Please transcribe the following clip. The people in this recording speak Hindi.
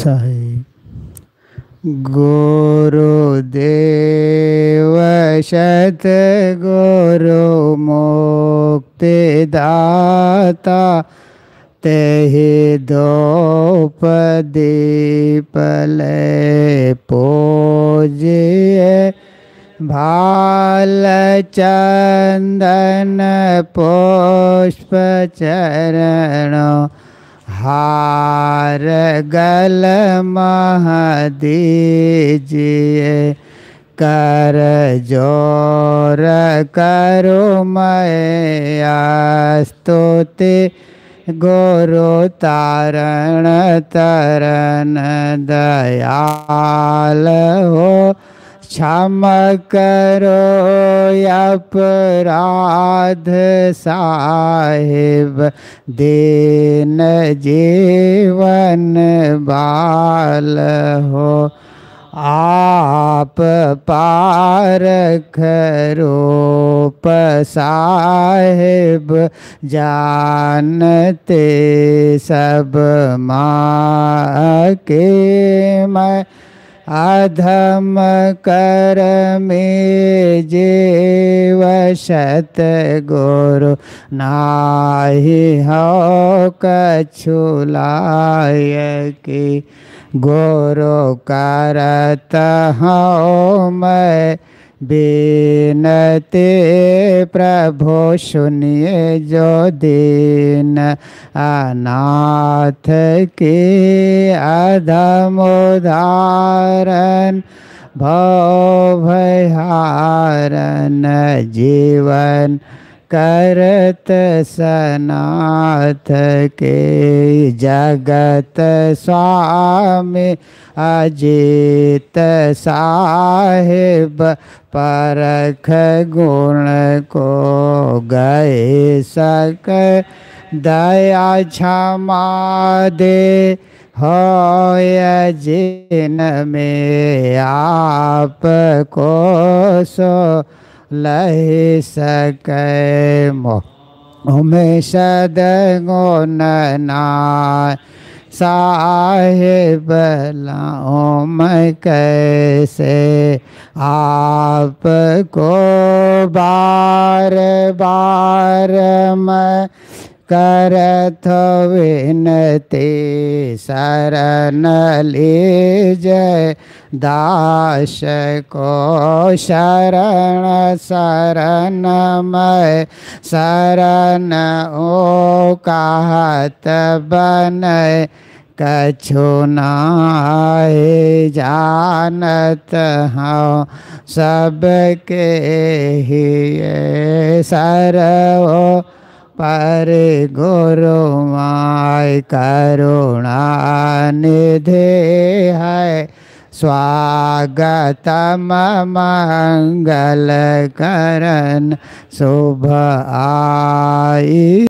है। गुरुदेव शत गुरु मुक्तिदाता, तेहि द्रौपदीप ले पूजिए। भाल चंदन पुष्प चरण, हार गल मह दीजिए। कर जोर करो मैं स्तुति, गुरु तारण तरन दयाल हो। क्षम करो अपराध साहिब, दीन जीवन बाल हो। आप पारख रूप साहिब, जानते सब माँ के मैं। अधम कर में जीव शत गुरु, नाही हो कछु लायकी। गुरु करत हूँ मैं बिनती, प्रभु सुनिए जो दीन अनाथ के। अधम उदाहरण भव भयहारन, जीवन करत सनाथ के। जगत स्वामी अजित साहिब, परख गुण को गए सक। दया क्षमा दे होय जिन में, आप को सो लहि सकै। में सदगुण नाय साहिब, लाऊं मैं कैसे आपको। बार बार मैं करत विनती, शरण लीजय दास को। शरण शरण मैं शरण ओ कहत बनय, कछु नाहि जानत हूँ सबके ही। सर्व पर गुरु माय करुणा निधि है। स्वागतम मंगल करन शुभ आई।